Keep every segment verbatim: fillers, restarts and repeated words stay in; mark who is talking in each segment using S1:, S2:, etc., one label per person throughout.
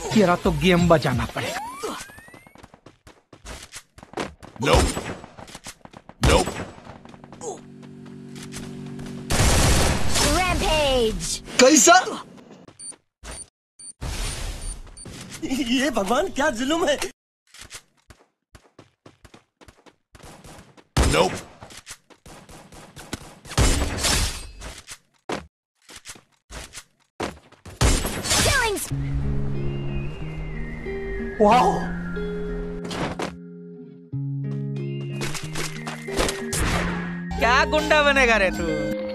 S1: तेरा तो गेम बजाना पड़ेगा।
S2: Nope. Nope.
S3: Rampage.
S4: कैसा? ये भगवान क्या जुल्म है?
S2: Nope.
S3: Killing.
S4: Wow.
S1: क्या गुंडा बनेगा रे तू?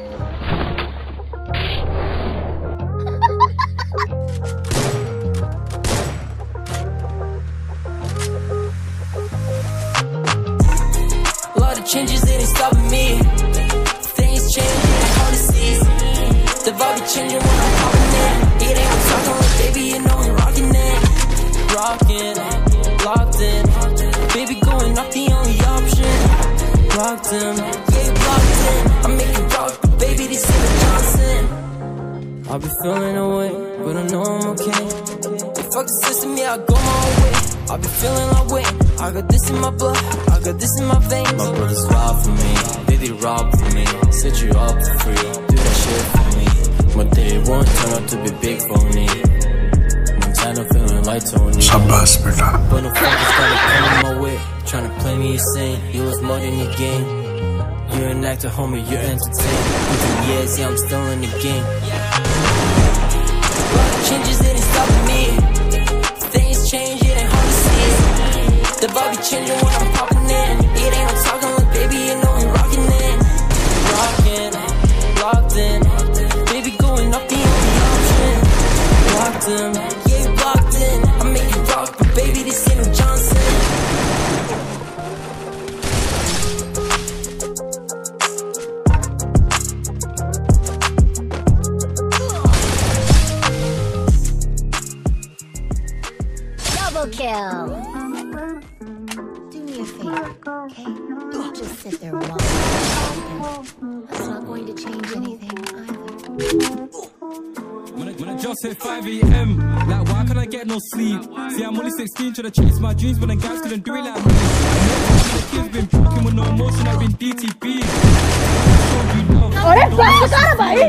S5: Changes, it ain't stopping me. Things change, it ain't hard to see. The vibe be changing when I'm popping in. It ain't I'm talking like baby, you know we rockin' it. Rockin', locked in. Baby going up the only option. Blocked him, yeah, blocked in. I make it rock, but baby, this ain't a Johnson. I'll be feeling away, but I know I'm okay. If fuck the system, yeah, I go my own way. I'll be feeling like wait, I got this in my blood, I got this in my veins. My brothers ride for me, they they rob for me. Set you up for free, do that shit for me. But they won't turn out to be big phony. Montana feeling like Tony.
S2: Shabbas, beta.
S5: But no fuckers gotta come in my way, tryna play me insane. You was more than your game. You're an actor, homie, you're entertained. Even years, yeah, I'm still in the game. Changes, it ain't stopping me. Things change, it ain't hard to see. The vibe be changing when I'm popping in. It ain't I'm talking like baby, you know we rockin' it. Rockin', locked in. Baby going up the only option. Locked in, yeah, locked in. I make it rock, but baby, this ain't no Johnson.
S3: Double kill. Do me a favor, okay? Don't just sit there and watch. That's not going to change anything either.
S6: When I, when I just hit five A M, like why can't I get no sleep? See, I'm only sixteen, trying to chase my dreams, but the guys couldn't do it like me. The kids been broken with no emotion, I've been D T P.
S3: अरे बात कर भाई.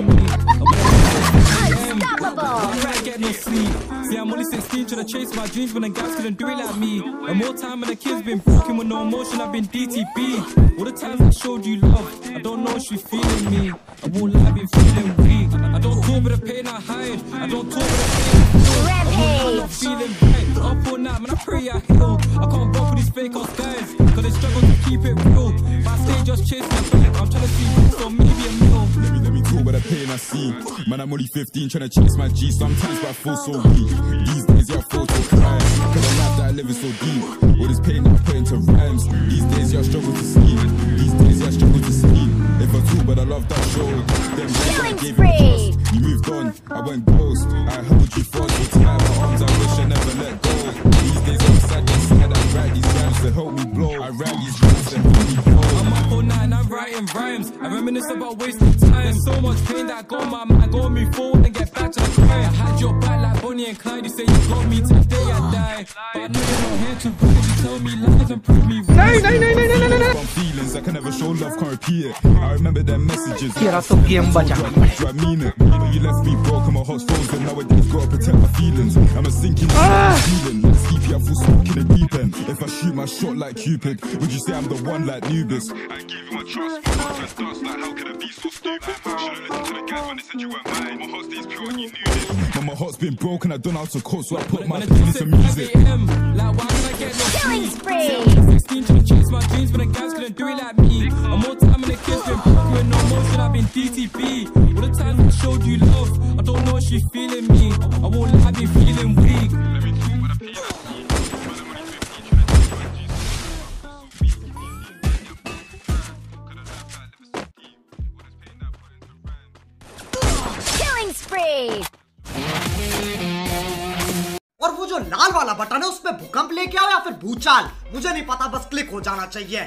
S6: Get no sleep. See, I'm only sixteen, trying to chase my dreams, but the guys couldn't do it like me. And more time when the kids been broken with no emotion, I've been D T P. All the times I showed you love, I don't know if she feeling me. I won't lie, I've been feeling weak. I don't talk with the pain I hide. I don't talk with the pain I feel. I'm not feeling right. Up all night, man, I pray I heal. I can't rock with these fake ass guys, cause they struggle to keep it real. But I stay just chasing the back. I'm trying to see what's on maybe a meal.
S7: Let me, let me talk about the pain I see. Man, I'm only fifteen, trying to chase my G. Sometimes, but I feel so weak. These days, yeah, I feel so cry. Cause the life that I live is so deep. All this pain that I put into rhymes. These days, yeah, I struggle to sleep. These days, yeah, I struggle to sleep. If I talk, but I love that show. Them days I gave you trust. You moved on, I went ghost. I held you fast with time. My arms, I wish I never let go. These days, I'm sad inside. I write these rhymes to help me blow. I write these rhymes to help me blow.
S6: I'm up all night and I'm writing rhymes. I reminisce about wasting time. There's so much pain that got my mind. Go me forward and get back to the grind. I had your back like Bonnie and Clyde. You say you got me today, I die. But I know you're not here to prove. You tell me lies and prove me wrong.
S1: नहीं नहीं नहीं नहीं नहीं नहीं
S7: Some feelings I can never show love, can't repeat it. I remember them messages.
S1: तेरा तो game बजाना पड़ेगा।
S7: I mean it. But you left me broke and my heart's frozen. Nowadays gotta protect my feelings. I'm a sinking feeling. Let's keep you full smoke in the deep end. If I shoot my shot like Cupid, would you say I'm the one like Nubis? I gave you my trust, but my friends dust. Like how could I be so stupid? Should've listened to the guys when they said you weren't mine. My heart stays pure and you knew this. But my heart's been broken, I don't know how to cope, so I put my pen into music.
S6: Like why can I get no
S3: Killing spree.
S6: sixteen trying to chase my dreams, but the guys couldn't do it like me. I'm more time and the kids been broken with no emotion, I've been D T P. All the times I showed you love, I don't know if she feeling me. I won't lie, I've been feeling weak. Let me talk with a P S C.
S3: Killing spree.
S4: और वो जो लाल वाला button है उसमें भूकंप लेके आओ या फिर भूचाल, मुझे नहीं पता, बस क्लिक हो जाना चाहिए।